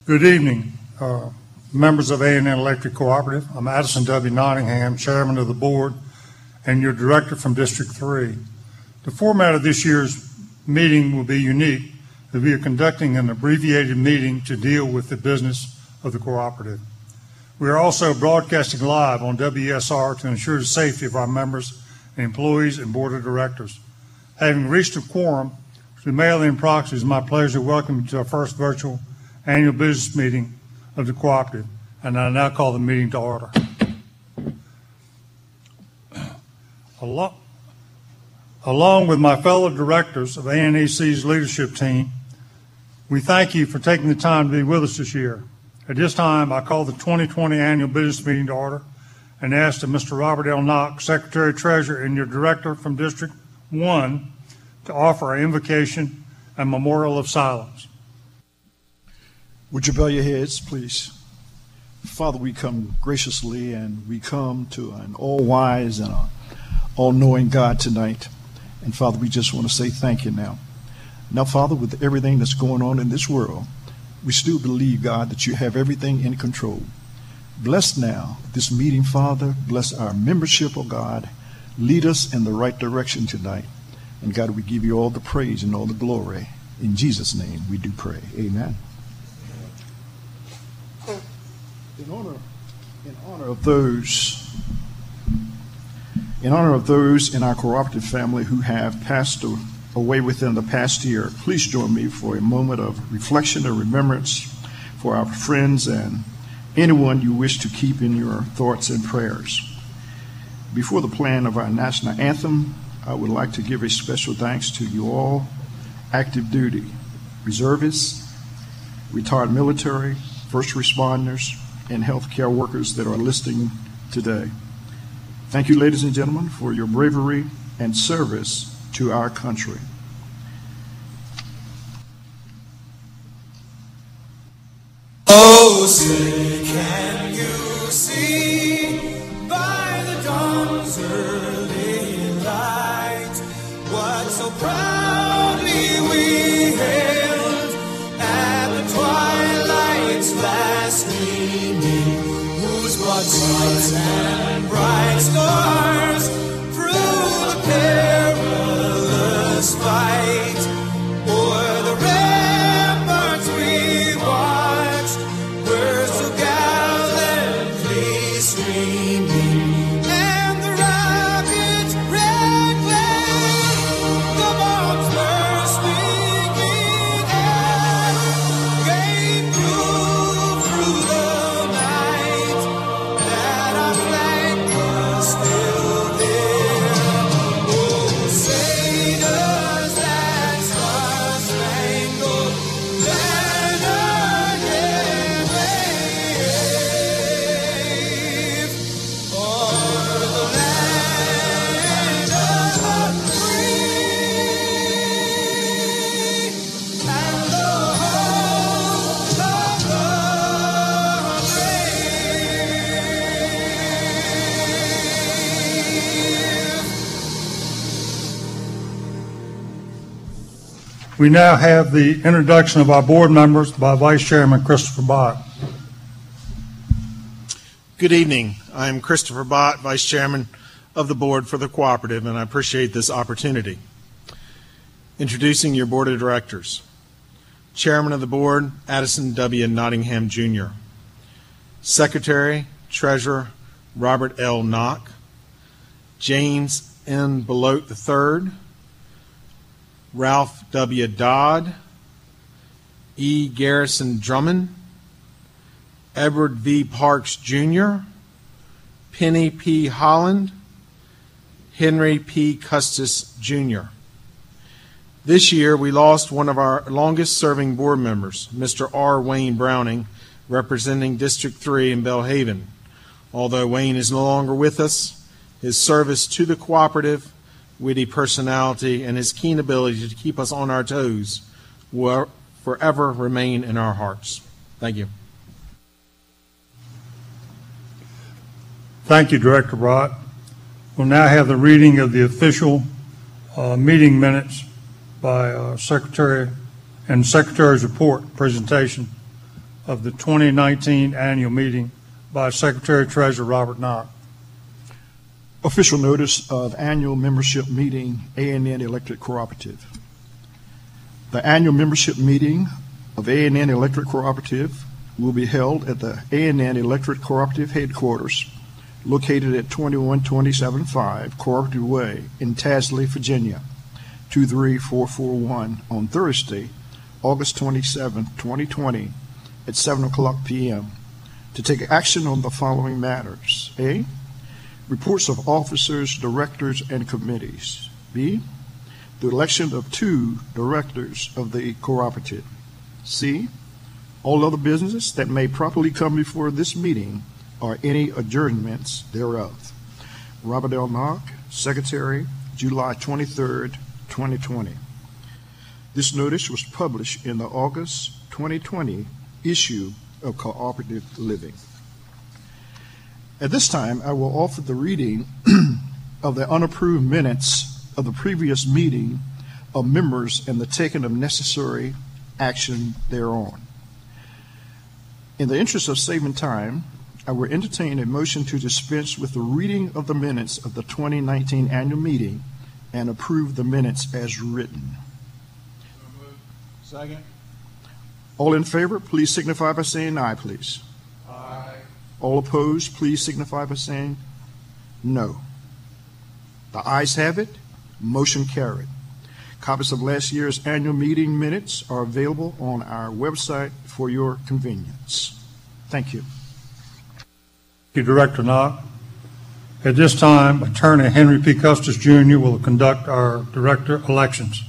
Good evening, members of A&N Electric Cooperative. I'm Addison W. Nottingham, Chairman of the Board and your Director from District 3. The format of this year's meeting will be unique, as we are conducting an abbreviated meeting to deal with the business of the cooperative. We are also broadcasting live on WESR to ensure the safety of our members and employees and Board of Directors. Having reached a quorum through mail-in proxies, it's my pleasure to welcome you to our first virtual annual business meeting of the cooperative, and I now call the meeting to order. Along with my fellow directors of A&EC's leadership team, we thank you for taking the time to be with us this year. At this time, I call the 2020 annual business meeting to order and ask that Mr. Robert L. Knox, Secretary Treasurer and your Director from District 1, to offer an invocation and memorial of silence. Would you bow your heads, please? Father, we come graciously and we come to an all-wise and all-knowing God tonight. And Father, we just want to say thank you now. Now, Father, with everything that's going on in this world, we still believe, God, that you have everything in control. Bless now this meeting, Father. Bless our membership, oh God. Lead us in the right direction tonight. And God, we give you all the praise and all the glory. In Jesus' name we do pray. Amen. In honor of those in our cooperative family who have passed away within the past year, please join me for a moment of reflection and remembrance for our friends and anyone you wish to keep in your thoughts and prayers. Before the playing of our national anthem, I would like to give a special thanks to you all, active duty, reservists, retired military, first responders, and healthcare workers that are listening today. Thank you, ladies and gentlemen, for your bravery and service to our country. Oh, say, can you see by the dawn's early light what so proudly we hailed at the twilight's last gleaming, whose broad stripes and bright stars through the perilous fight o'er the ramparts we watched were so gallantly streaming, and the rocket's red glare, the bombs bursting in air, gave proof through the night that our flag was still there. Oh, say does that star-spangled banner yet wave o'er the land of the free and the home of the brave. We now have the introduction of our board members by Vice Chairman Christopher Bott. Good evening. I am Christopher Bott, Vice Chairman of the Board for the Cooperative, and I appreciate this opportunity. Introducing your Board of Directors. Chairman of the Board, Addison W. Nottingham, Jr. Secretary, Treasurer, Robert L. Knock. James N. Belote III. Ralph W. Dodd. E. Garrison Drummond. Edward V. Parks, Jr., Penny P. Holland, Henry P. Custis, Jr. This year, we lost one of our longest-serving board members, Mr. R. Wayne Browning, representing District 3 in Belhaven. Although Wayne is no longer with us, his service to the cooperative, witty personality, and his keen ability to keep us on our toes will forever remain in our hearts. Thank you. Thank you, Director Bott. We'll now have the reading of the official meeting minutes by Secretary and Secretary's report presentation of the 2019 annual meeting by Secretary-Treasurer Robert Knox. Official notice of annual membership meeting, A&N Electric Cooperative. The annual membership meeting of A&N Electric Cooperative will be held at the A&N Electric Cooperative headquarters located at 21275 Cooperative Way in Tasley, Virginia, 23441 on Thursday, August 27, 2020 at 7 o'clock p.m. to take action on the following matters. A, reports of officers, directors, and committees. B, the election of 2 directors of the cooperative. C, all other business that may properly come before this meeting or any adjournments thereof. Robert L. Knox, Secretary, July 23rd, 2020. This notice was published in the August 2020 issue of Cooperative Living. At this time, I will offer the reading of the unapproved minutes of the previous meeting of members and the taking of necessary action thereon. In the interest of saving time, I will entertain a motion to dispense with the reading of the minutes of the 2019 annual meeting and approve the minutes as written. Second. All in favor, please signify by saying aye, please. Aye. All opposed, please signify by saying no. The ayes have it. Motion carried. Copies of last year's annual meeting minutes are available on our website for your convenience. Thank you. Thank you, Director Knox. At this time, Attorney Henry P. Custis, Jr. will conduct our director elections.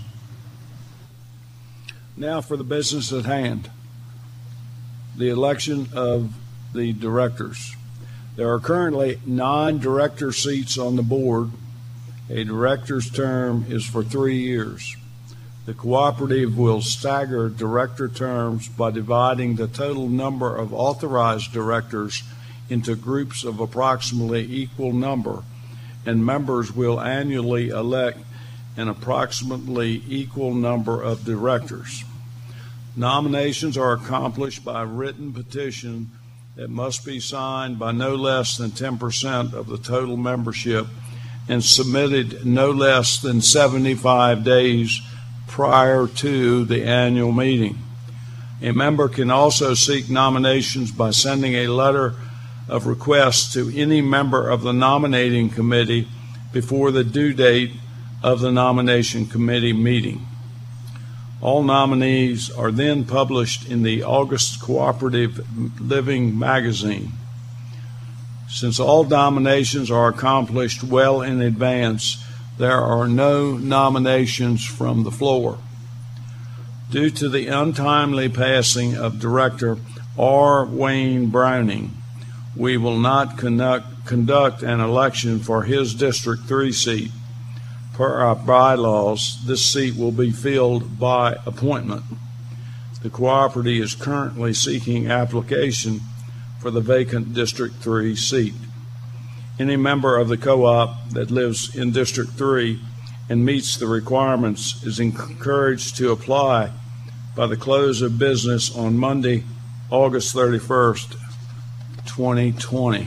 Now for the business at hand, the election of the directors. There are currently 9 director seats on the board. A director's term is for 3 years. The cooperative will stagger director terms by dividing the total number of authorized directors into groups of approximately equal number, and members will annually elect an approximately equal number of directors. Nominations are accomplished by written petition that must be signed by no less than 10% of the total membership and submitted no less than 75 days prior to the annual meeting. A member can also seek nominations by sending a letter of request to any member of the nominating committee before the due date of the nomination committee meeting. All nominees are then published in the August Cooperative Living magazine. Since all nominations are accomplished well in advance, there are no nominations from the floor. Due to the untimely passing of Director R. Wayne Browning, we will not conduct an election for his District 3 seat. Per our bylaws, this seat will be filled by appointment. The cooperative is currently seeking application for the vacant District 3 seat. Any member of the co-op that lives in District 3 and meets the requirements is encouraged to apply by the close of business on Monday, August 31st, 2020.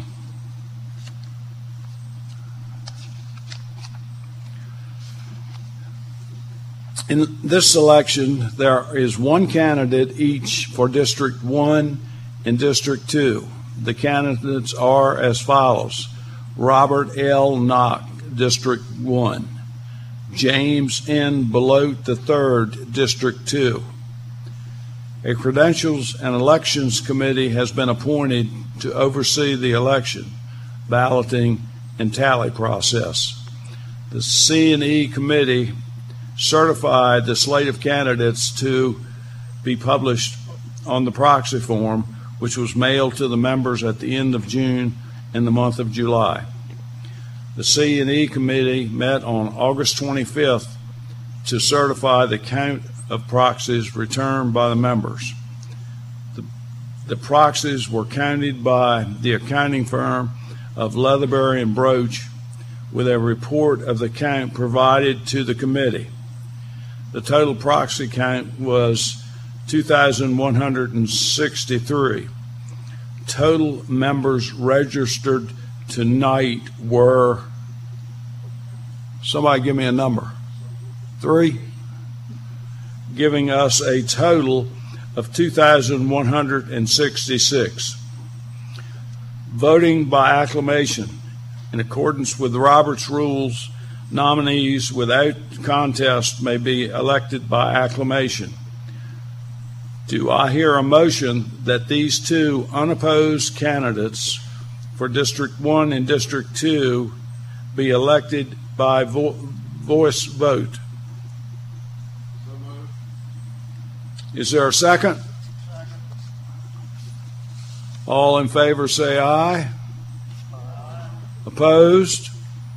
In this election, there is one candidate each for District 1 and District 2. The candidates are as follows: Robert L. Knox, District 1. James N. Belote III, District 2. A Credentials and Elections Committee has been appointed to oversee the election, balloting, and tally process. The C&E Committee certified the slate of candidates to be published on the proxy form, which was mailed to the members at the end of June and the month of July. The C&E Committee met on August 25th to certify the count of proxies returned by the members. The proxies were counted by the accounting firm of Leatherbury and Broach, with a report of the count provided to the committee. The total proxy count was 2,163. Total members registered tonight were, somebody give me a number, 3, giving us a total of 2,166. Voting by acclamation. In accordance with Robert's rules, nominees without contest may be elected by acclamation. Do I hear a motion that these two unopposed candidates for District 1 and District 2 be elected by voice vote? Is there a second? All in favor say aye. Opposed?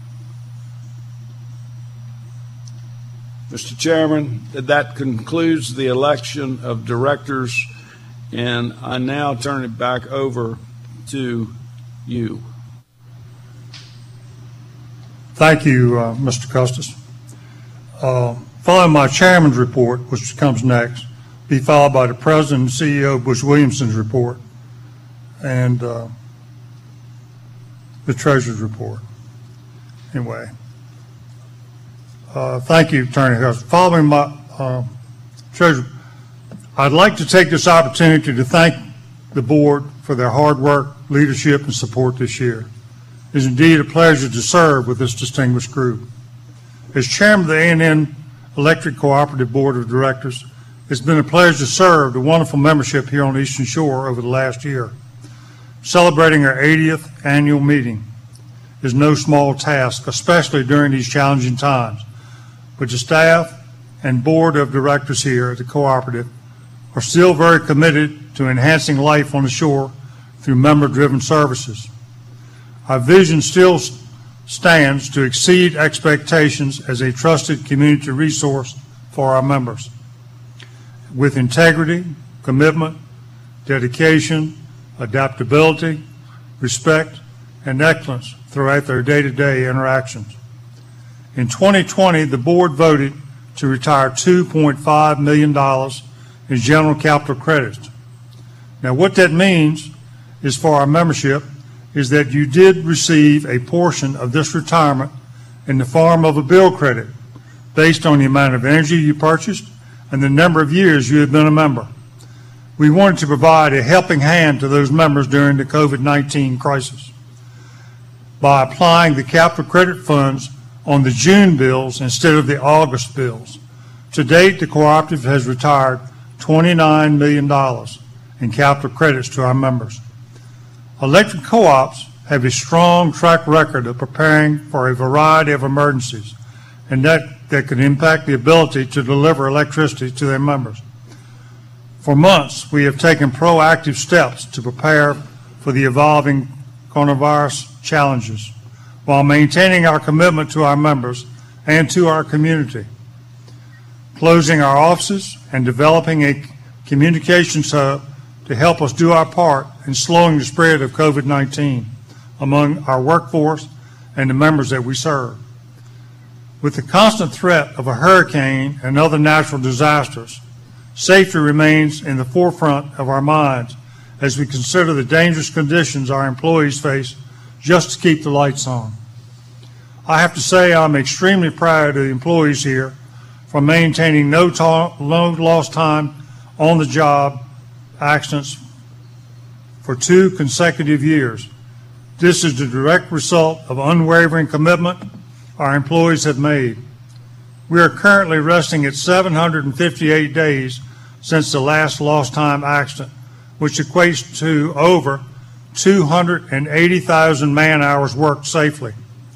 Mr. Chairman, that concludes the election of directors, and I now turn it back over to you. Thank you, Mr. Custis. Following my chairman's report, which comes next, be followed by the President and CEO Bush Williamson's report and the Treasurer's report. Anyway. Thank you, Attorney Custis. Following my Treasurer, I'd like to take this opportunity to thank the board for their hard work, leadership, and support this year. It is indeed a pleasure to serve with this distinguished group. As chairman of the A&N Electric Cooperative Board of Directors, it's been a pleasure to serve the wonderful membership here on Eastern Shore over the last year. Celebrating our 80th annual meeting is no small task, especially during these challenging times. But the staff and board of directors here at the cooperative are still very committed to enhancing life on the shore through member-driven services. Our vision still stands to exceed expectations as a trusted community resource for our members. With integrity, commitment, dedication, adaptability, respect, and excellence throughout their day-to-day interactions. In 2020, the board voted to retire $2.5 million in general capital credits. Now, what that means is for our membership is that you did receive a portion of this retirement in the form of a bill credit based on the amount of energy you purchased and the number of years you have been a member. We wanted to provide a helping hand to those members during the COVID-19 crisis by applying the capital credit funds on the June bills instead of the August bills. To date, the cooperative has retired $29 million in capital credits to our members. Electric co-ops have a strong track record of preparing for a variety of emergencies, and that could impact the ability to deliver electricity to their members. For months, we have taken proactive steps to prepare for the evolving coronavirus challenges while maintaining our commitment to our members and to our community. Closing our offices and developing a communications hub to help us do our part in slowing the spread of COVID-19 among our workforce and the members that we serve. With the constant threat of a hurricane and other natural disasters, safety remains in the forefront of our minds as we consider the dangerous conditions our employees face just to keep the lights on. I have to say I'm extremely proud of the employees here for maintaining no lost time on the job accidents for 2 consecutive years. This is the direct result of unwavering commitment our employees have made. We are currently resting at 758 days since the last lost time accident, which equates to over 280,000 man-hours worked safely.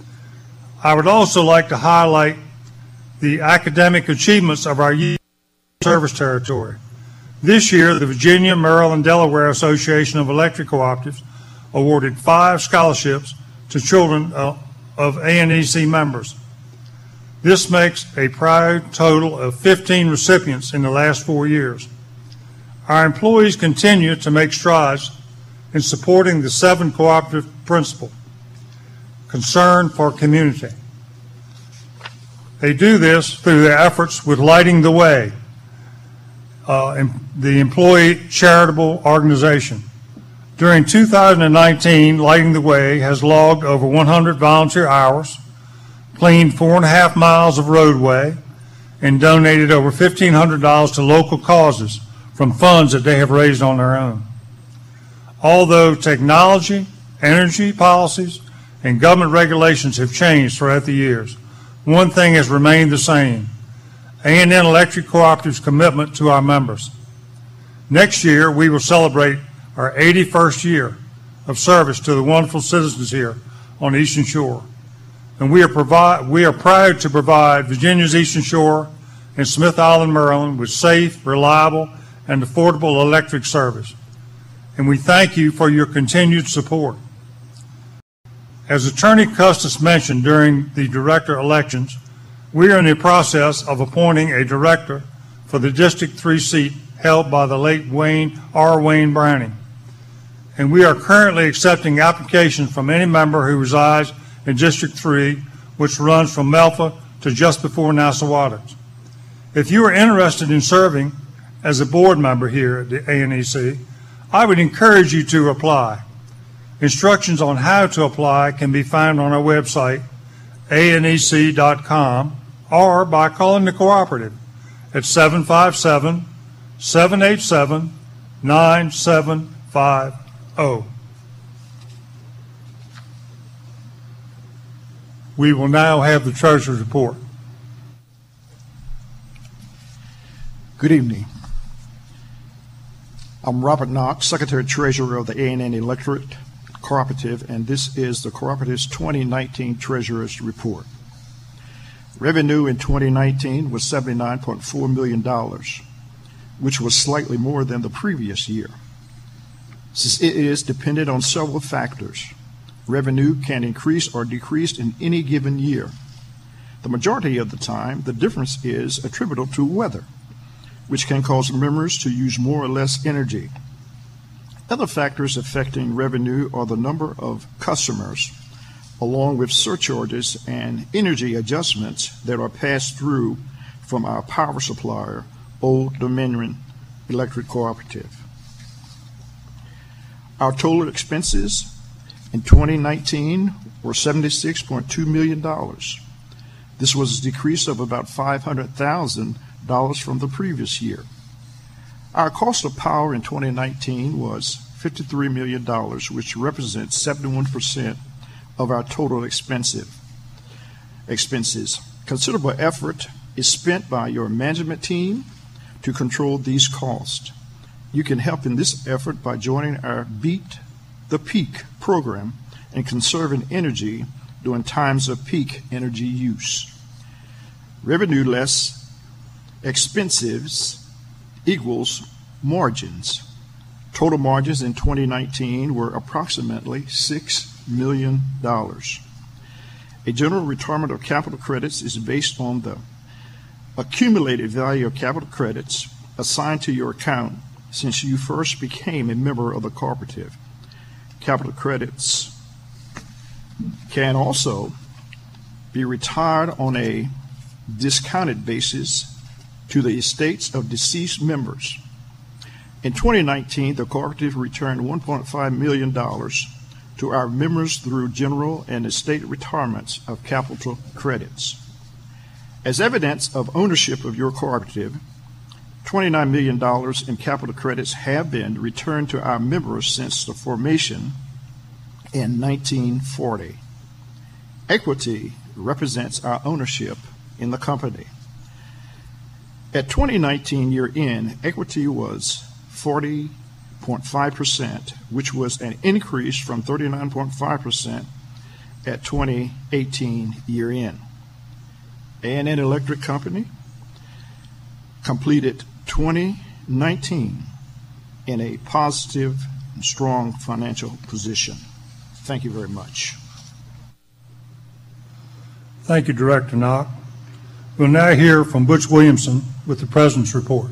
I would also like to highlight the academic achievements of our youth service territory. This year, the Virginia, Maryland, Delaware Association of Electric Cooperatives awarded 5 scholarships to children of A&EC members. This makes a proud total of 15 recipients in the last 4 years. Our employees continue to make strides in supporting the 7 cooperative principle, concern for community. They do this through their efforts with Lighting the Way, the employee charitable organization. During 2019, Lighting the Way has logged over 100 volunteer hours, cleaned 4.5 miles of roadway, and donated over $1,500 to local causes from funds that they have raised on their own. Although technology, energy policies, and government regulations have changed throughout the years, one thing has remained the same: A&N Electric Cooperative's commitment to our members. Next year, we will celebrate our 81st year of service to the wonderful citizens here on the Eastern Shore. And we are proud to provide Virginia's Eastern Shore and Smith Island, Maryland, with safe, reliable, and affordable electric service. And we thank you for your continued support. As Attorney Custis mentioned during the director elections, we are in the process of appointing a director for the District 3 seat held by the late Wayne Browning. And we are currently accepting applications from any member who resides in District 3, which runs from Melfa to just before Nassau-Watters. If you are interested in serving as a board member here at the ANEC, I would encourage you to apply. Instructions on how to apply can be found on our website, anec.com, or by calling the cooperative at 757-787-9750. We will now have the Treasurer's report. Good evening. I'm Robert Knox, Secretary-Treasurer of the A&N Electric Cooperative, and this is the Cooperative's 2019 Treasurer's Report. Revenue in 2019 was $79.4 million, which was slightly more than the previous year. Since it is dependent on several factors, revenue can increase or decrease in any given year. The majority of the time, the difference is attributable to weather, which can cause members to use more or less energy. Other factors affecting revenue are the number of customers, along with surcharges and energy adjustments that are passed through from our power supplier, Old Dominion Electric Cooperative. Our total expenses in 2019 were $76.2 million. This was a decrease of about $500,000 from the previous year. Our cost of power in 2019 was $53 million, which represents 71% of our total expenses. Considerable effort is spent by your management team to control these costs. You can help in this effort by joining our Beat the Peak program and conserving energy during times of peak energy use. Revenue less expenses equals margins. Total margins in 2019 were approximately $6 million. A general retirement of capital credits is based on the accumulated value of capital credits assigned to your account since you first became a member of the cooperative. Capital credits can also be retired on a discounted basis to the estates of deceased members. In 2019, the cooperative returned $1.5 million to our members through general and estate retirements of capital credits. As evidence of ownership of your cooperative, $29 million in capital credits have been returned to our members since the formation in 1940. Equity represents our ownership in the company. At 2019 year-end, equity was 40.5%, which was an increase from 39.5% at 2018 year-end. A&N Electric Company completed 2019 in a positive and strong financial position. Thank you very much. Thank you, Director Knox. We'll now hear from Butch Williamson with the President's report.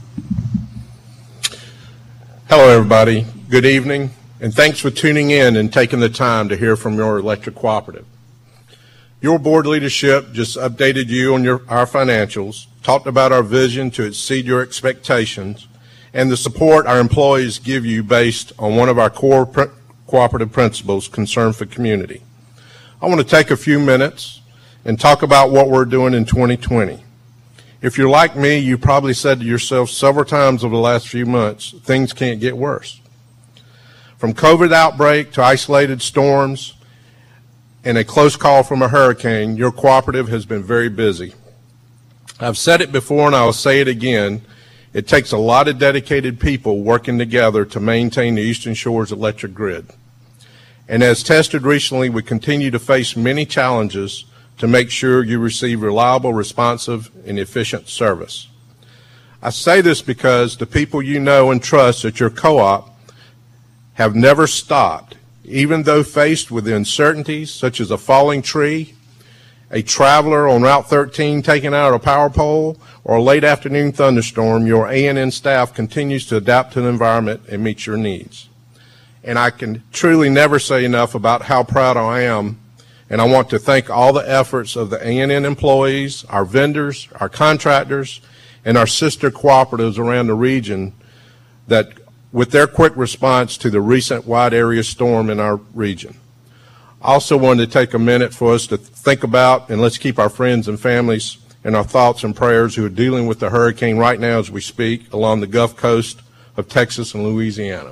Hello, everybody. Good evening, and thanks for tuning in and taking the time to hear from your electric cooperative. Your board leadership just updated you on our financials, talked about our vision to exceed your expectations, and the support our employees give you based on one of our core cooperative principles, concern for community. I want to take a few minutes and talk about what we're doing in 2020. If you're like me, you probably said to yourself several times over the last few months, things can't get worse. From COVID outbreak to isolated storms and a close call from a hurricane, your cooperative has been very busy. I've said it before and I'll say it again. It takes a lot of dedicated people working together to maintain the Eastern Shore's electric grid. And as tested recently, we continue to face many challenges to make sure you receive reliable, responsive, and efficient service. I say this because the people you know and trust at your co-op have never stopped, even though faced with the uncertainties such as a falling tree, a traveler on Route 13 taking out a power pole, or a late afternoon thunderstorm. Your A&N staff continues to adapt to the environment and meet your needs. And I can truly never say enough about how proud I am, and I want to thank all the efforts of the A&N employees, our vendors, our contractors, and our sister cooperatives around the region that with their quick response to the recent wide area storm in our region. I also wanted to take a minute for us to think about, and let's keep our friends and families and our thoughts and prayers who are dealing with the hurricane right now as we speak along the Gulf Coast of Texas and Louisiana.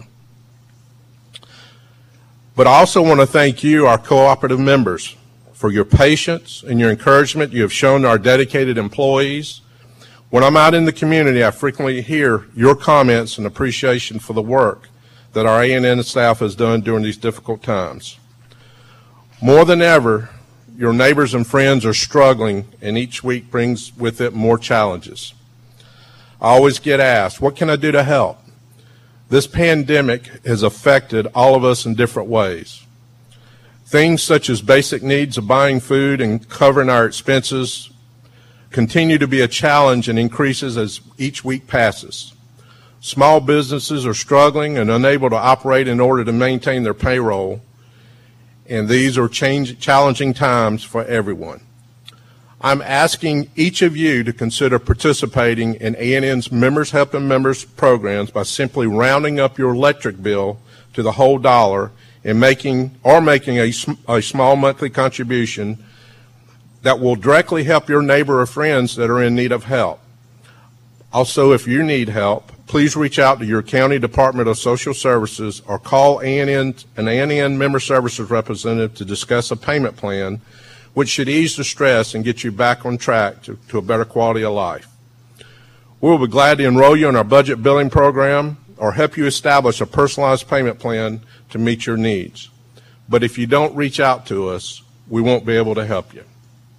But I also want to thank you, our cooperative members, for your patience and your encouragement you have shown to our dedicated employees. When I'm out in the community, I frequently hear your comments and appreciation for the work that our A&N staff has done during these difficult times. More than ever, your neighbors and friends are struggling, and each week brings with it more challenges. I always get asked, what can I do to help? This pandemic has affected all of us in different ways. Things such as basic needs of buying food and covering our expenses continue to be a challenge and increases as each week passes. Small businesses are struggling and unable to operate in order to maintain their payroll, and these are challenging times for everyone. I'm asking each of you to consider participating in A&N's Members Helping Members programs by simply rounding up your electric bill to the whole dollar and making a small monthly contribution that will directly help your neighbor or friends that are in need of help. Also, if you need help, please reach out to your county Department of Social Services or call an A&N Member Services representative to discuss a payment plan which should ease the stress and get you back on track to a better quality of life. We will be glad to enroll you in our budget billing program or help you establish a personalized payment plan to meet your needs. But if you don't reach out to us, we won't be able to help you.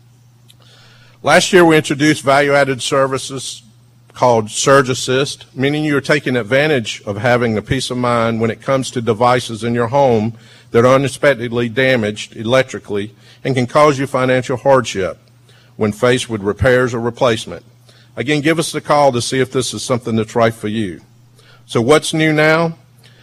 Last year we introduced value-added services called Surge Assist, meaning you are taking advantage of having the peace of mind when it comes to devices in your home that are unexpectedly damaged electrically and can cause you financial hardship when faced with repairs or replacement. Again, give us a call to see if this is something that's right for you. So what's new now?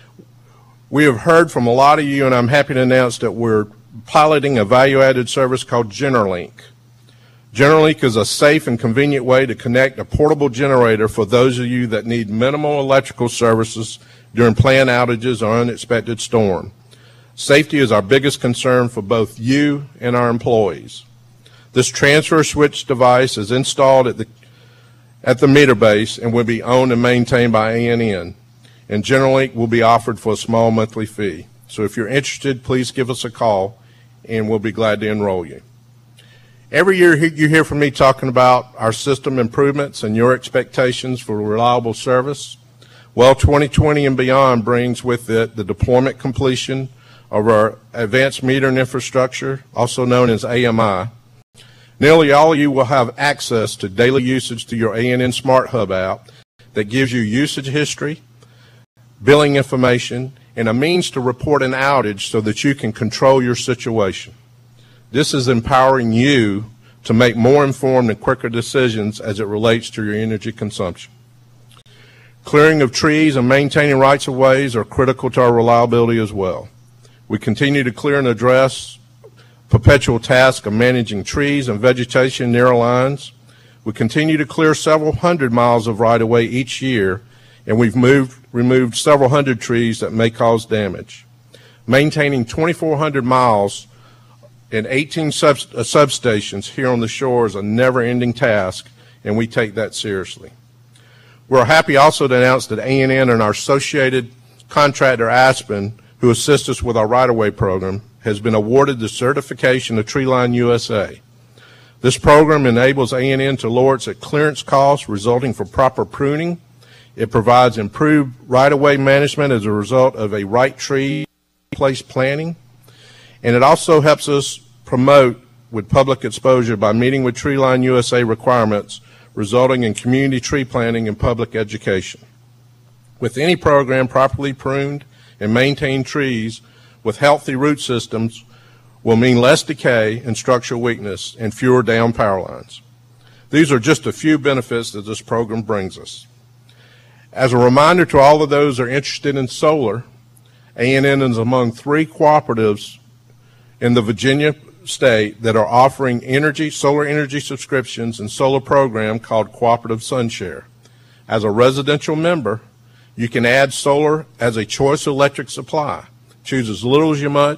We have heard from a lot of you, and I'm happy to announce that we're piloting a value-added service called GeneraLink. GeneraLink is a safe and convenient way to connect a portable generator for those of you that need minimal electrical services during planned outages or unexpected storm. Safety is our biggest concern for both you and our employees. This transfer switch device is installed at the meter base and will be owned and maintained by A&N, and GeneraLink will be offered for a small monthly fee. So if you're interested, please give us a call and we'll be glad to enroll you. Every year you hear from me talking about our system improvements and your expectations for reliable service. Well, 2020 and beyond brings with it the deployment completion of our advanced metering infrastructure, also known as AMI. Nearly all of you will have access to daily usage to your A&N Smart Hub app that gives you usage history, billing information, and a means to report an outage so that you can control your situation. This is empowering you to make more informed and quicker decisions as it relates to your energy consumption. Clearing of trees and maintaining rights of ways are critical to our reliability as well. We continue to clear and address perpetual task of managing trees and vegetation near our lines. We continue to clear several hundred miles of right-of-way each year, and we've removed several hundred trees that may cause damage. Maintaining 2,400 miles and 18 substations here on the shore is a never-ending task, and we take that seriously. We're happy also to announce that A&N and our associated contractor Aspen, who assists us with our right-of-way program, has been awarded the certification of Treeline USA. This program enables A&N to lower its clearance costs resulting from proper pruning. It provides improved right-of-way management as a result of a right tree place planning, and it also helps us promote with public exposure by meeting with Treeline USA requirements, resulting in community tree planting and public education. With any program properly pruned and maintained, trees with healthy root systems will mean less decay and structural weakness and fewer down power lines. These are just a few benefits that this program brings us. As a reminder to all of those who are interested in solar, A&N is among 3 cooperatives in the Virginia state that are offering solar energy subscriptions and solar program called Cooperative SunShare. As a residential member, you can add solar as a choice electric supply. Choose as little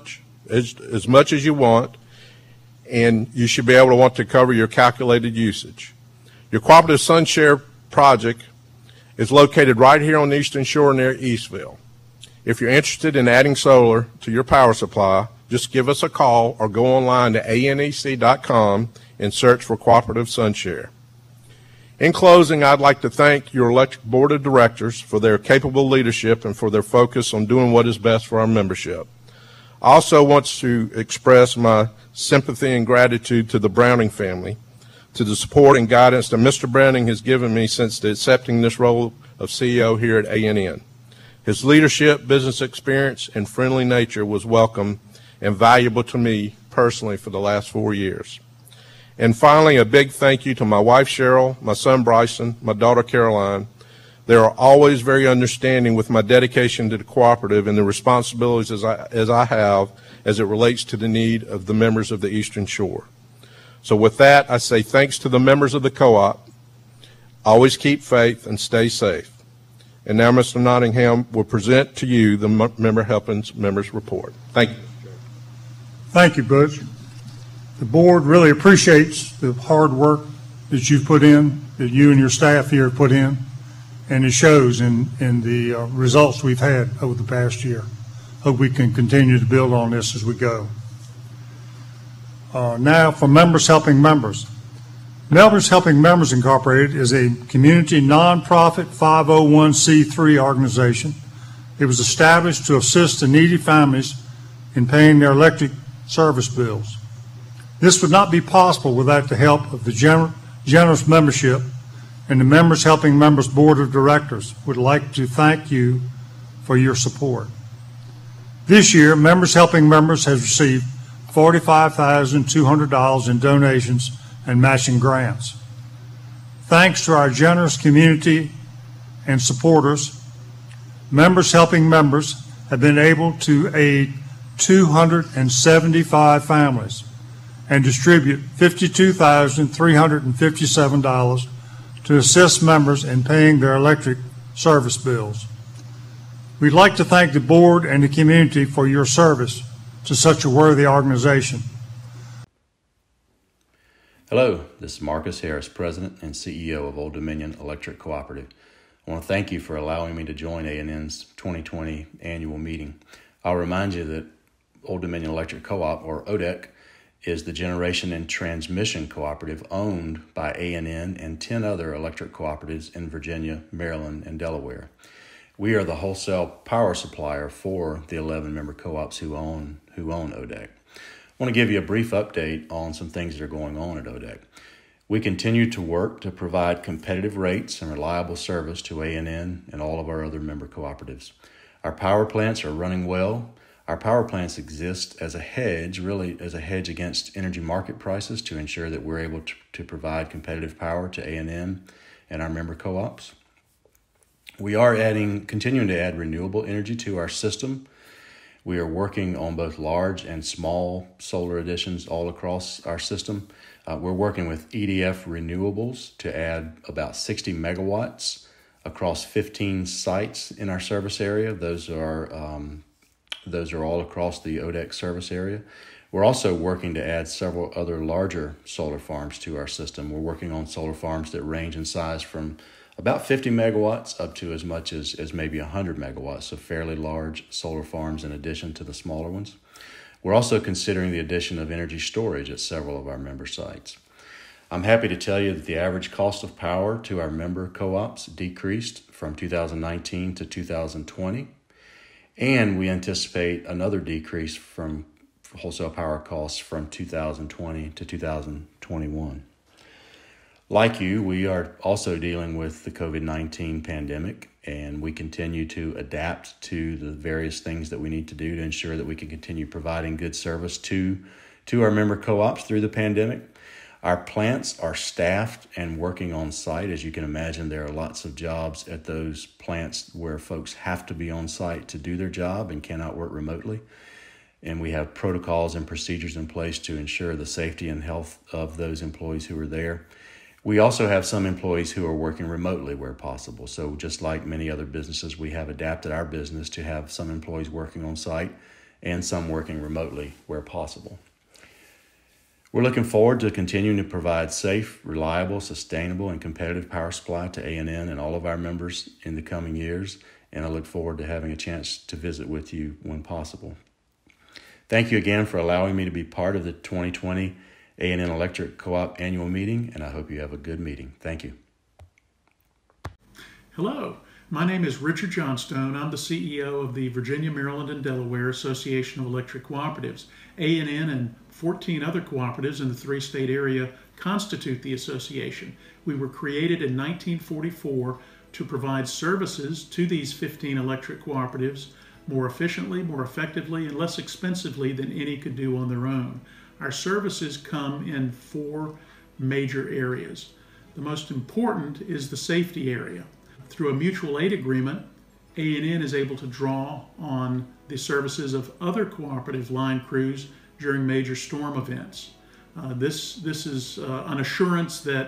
as much as you want, and you should be able to want to cover your calculated usage. Your Cooperative SunShare project is located right here on the Eastern Shore near Eastville. If you're interested in adding solar to your power supply, just give us a call or go online to anec.com and search for Cooperative SunShare. In closing, I'd like to thank your electric board of directors for their capable leadership and for their focus on doing what is best for our membership. I also want to express my sympathy and gratitude to the Browning family, to the support and guidance that Mr. Browning has given me since accepting this role of CEO here at A&N. His leadership, business experience, and friendly nature was welcome and valuable to me personally for the last 4 years. And finally, a big thank you to my wife, Cheryl, my son, Bryson, my daughter, Caroline. They are always very understanding with my dedication to the cooperative and the responsibilities as I have as it relates to the need of the members of the Eastern Shore. So with that, I say thanks to the members of the co-op. Always keep faith and stay safe. And now Mr. Nottingham will present to you the Member Helpings Members Report. Thank you. Thank you, Butch. The board really appreciates the hard work that you've put in, that you and your staff here have put in, and it shows in the results we've had over the past year. Hope we can continue to build on this as we go. Now for Members Helping Members. Members Helping Members Incorporated is a community nonprofit 501c3 organization. It was established to assist the needy families in paying their electric service bills. This would not be possible without the help of the generous membership, and the Members Helping Members Board of Directors would like to thank you for your support. This year, Members Helping Members has received $45,200 in donations and matching grants. Thanks to our generous community and supporters, Members Helping Members have been able to aid 275 families and distribute $52,357 to assist members in paying their electric service bills. We'd like to thank the board and the community for your service to such a worthy organization. Hello, this is Marcus Harris, President and CEO of Old Dominion Electric Cooperative. I want to thank you for allowing me to join A&N's 2020 annual meeting. I'll remind you that Old Dominion Electric Co-op, or ODEC, is the generation and transmission cooperative owned by A&N and 10 other electric cooperatives in Virginia, Maryland, and Delaware. We are the wholesale power supplier for the 11 member co-ops who own ODEC. I want to give you a brief update on some things that are going on at ODEC. We continue to work to provide competitive rates and reliable service to A&N and all of our other member cooperatives. Our power plants are running well. Our power plants exist as a hedge, really as a hedge against energy market prices to ensure that we're able to provide competitive power to A&N and our member co-ops. We are continuing to add renewable energy to our system. We are working on both large and small solar additions all across our system. We're working with EDF Renewables to add about 60 megawatts across 15 sites in our service area. Those are all across the ODEC service area. We're also working to add several other larger solar farms to our system. We're working on solar farms that range in size from about 50 megawatts up to as much as maybe 100 megawatts, so fairly large solar farms in addition to the smaller ones. We're also considering the addition of energy storage at several of our member sites. I'm happy to tell you that the average cost of power to our member co-ops decreased from 2019 to 2020, and we anticipate another decrease from wholesale power costs from 2020 to 2021. Like you, we are also dealing with the COVID-19 pandemic, and we continue to adapt to the various things that we need to do to ensure that we can continue providing good service to our member co-ops through the pandemic. Our plants are staffed and working on site. As you can imagine, there are lots of jobs at those plants where folks have to be on site to do their job and cannot work remotely. And we have protocols and procedures in place to ensure the safety and health of those employees who are there. We also have some employees who are working remotely where possible. So just like many other businesses, we have adapted our business to have some employees working on site and some working remotely where possible. We're looking forward to continuing to provide safe, reliable, sustainable, and competitive power supply to A&N and all of our members in the coming years, and I look forward to having a chance to visit with you when possible. Thank you again for allowing me to be part of the 2020 A&N Electric Co-op annual meeting, and I hope you have a good meeting. Thank you. Hello, my name is Richard Johnstone. I'm the CEO of the Virginia, Maryland, and Delaware Association of Electric Cooperatives. A&N and 14 other cooperatives in the three-state area constitute the association. We were created in 1944 to provide services to these 15 electric cooperatives more efficiently, more effectively, and less expensively than any could do on their own. Our services come in 4 major areas. The most important is the safety area. Through a mutual aid agreement, A&N is able to draw on the services of other cooperative line crews during major storm events. This is an assurance that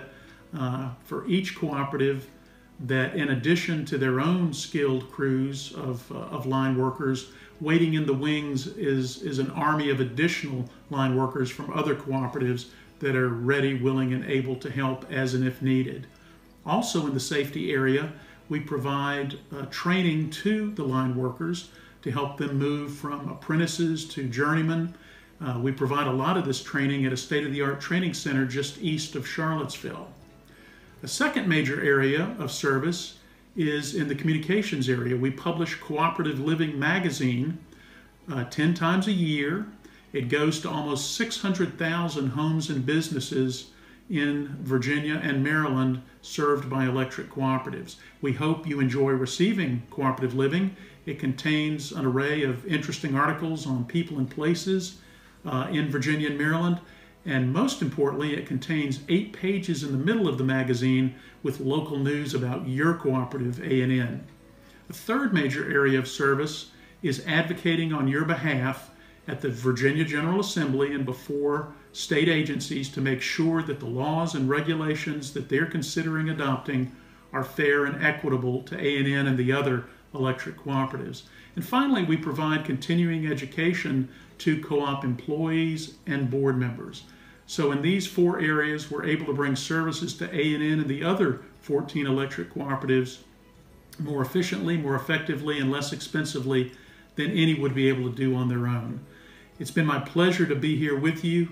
for each cooperative, that in addition to their own skilled crews of line workers, waiting in the wings is an army of additional line workers from other cooperatives that are ready, willing, and able to help as and if needed. Also in the safety area, we provide training to the line workers to help them move from apprentices to journeymen. We provide a lot of this training at a state-of-the-art training center just east of Charlottesville. The second major area of service is in the communications area. We publish Cooperative Living magazine 10 times a year. It goes to almost 600,000 homes and businesses in Virginia and Maryland served by electric cooperatives. We hope you enjoy receiving Cooperative Living. It contains an array of interesting articles on people and places in Virginia and Maryland. And most importantly, it contains 8 pages in the middle of the magazine with local news about your cooperative, A&N. The third major area of service is advocating on your behalf at the Virginia General Assembly and before state agencies to make sure that the laws and regulations that they're considering adopting are fair and equitable to A&N and the other electric cooperatives. And finally, we provide continuing education to co-op employees and board members. So in these 4 areas, we're able to bring services to A&N and the other 14 electric cooperatives more efficiently, more effectively, and less expensively than any would be able to do on their own. It's been my pleasure to be here with you,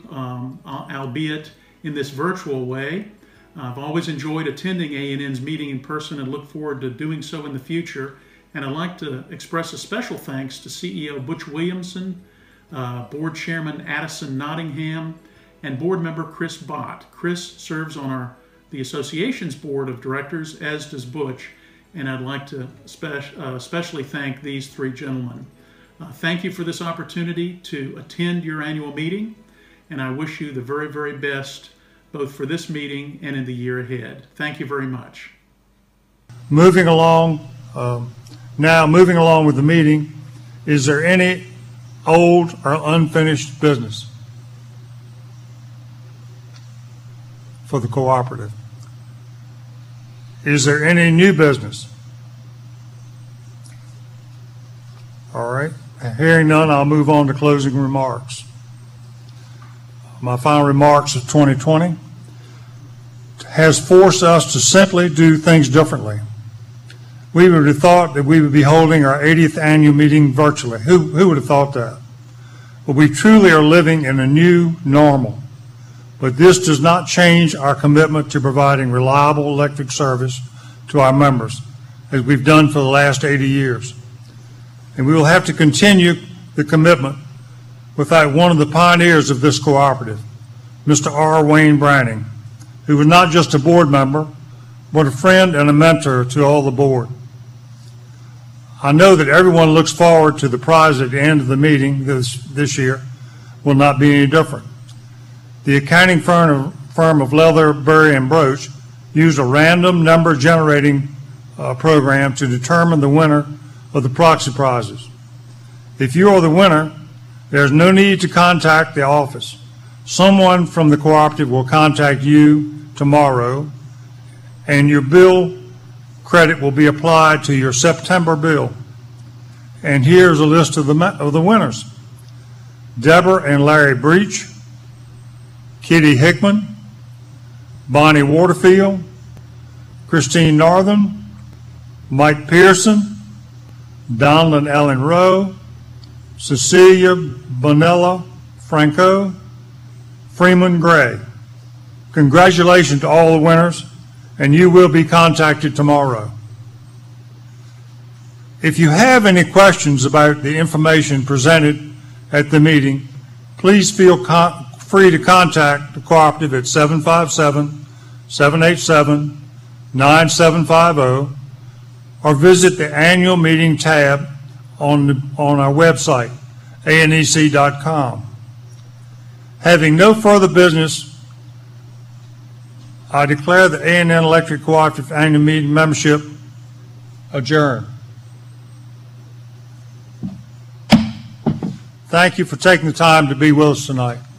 albeit in this virtual way. I've always enjoyed attending A&N's meeting in person and look forward to doing so in the future. And I'd like to express a special thanks to CEO Butch Williamson, Board Chairman Addison Nottingham, and Board Member Chris Bott. Chris serves on the Association's Board of Directors, as does Butch, and I'd like to especially thank these 3 gentlemen. Thank you for this opportunity to attend your annual meeting, and I wish you the very, very best, both for this meeting and in the year ahead. Thank you very much. Moving along with the meeting, is there any old or unfinished business for the cooperative? Is there any new business? All right. Hearing none, I'll move on to closing remarks. My final remarks of 2020 has forced us to simply do things differently. We would have thought that we would be holding our 80th annual meeting virtually. Who would have thought that? But we truly are living in a new normal. But this does not change our commitment to providing reliable electric service to our members, as we've done for the last 80 years. And we will have to continue the commitment without one of the pioneers of this cooperative, Mr. R. Wayne Branning, who was not just a board member, but a friend and a mentor to all the board. I know that everyone looks forward to the prize at the end of the meeting this year will not be any different. The accounting firm of Leatherbury and Broach used a random number generating program to determine the winner of the proxy prizes. If you are the winner, there's no need to contact the office. Someone from the cooperative will contact you tomorrow, and your bill credit will be applied to your September bill. And here's a list of the winners: Deborah and Larry Breach, Kitty Hickman, Bonnie Waterfield, Christine Northern, Mike Pearson, Donald Ellen Rowe, Cecilia Bonella Franco, Freeman Gray. Congratulations to all the winners, and you will be contacted tomorrow. If you have any questions about the information presented at the meeting, please feel free to contact the cooperative at 757-787-9750 or visit the annual meeting tab on our website, anec.com. Having no further business, I declare the A&N Electric Cooperative Annual Meeting membership adjourned. Thank you for taking the time to be with us tonight.